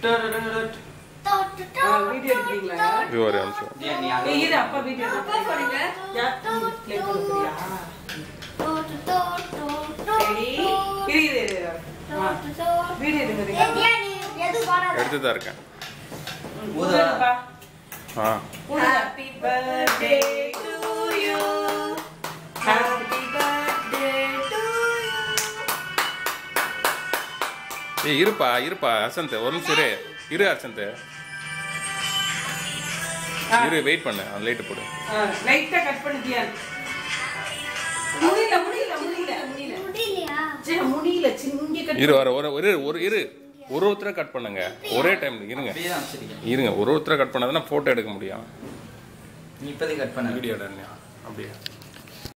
Video எடுக்கிறீங்களா? இது ஒரு நிமிஷம். இரு அப்பா வீடியோ போடுங்க. ப்ளே பண்ணுறியா? இரு வீடியோ எடுங்க. எடுத்து தான் இருக்கேன். Happy birthday to you. Happy birthday to you. ஏய் இருப்பா ஹசந்த் ஒரு நிமிஷம் இரு ஹசந்த் இரு வெயிட் பண்ணு அந்த லைட் போடு. லைட்டா கட் பண்ணிட்டியா? முடியலையா? சரி முடியல. சிங்க கட் இரு ஒருத்தரை கட் பண்ணுங்க ஒரே டைம்ல. இருங்க ஒருத்தரை கட் பண்ணாதான் போட்டோ எடுக்க முடியும். நீ இப்போதைக்கு கட் பண்ண வீடியோ அப்படியே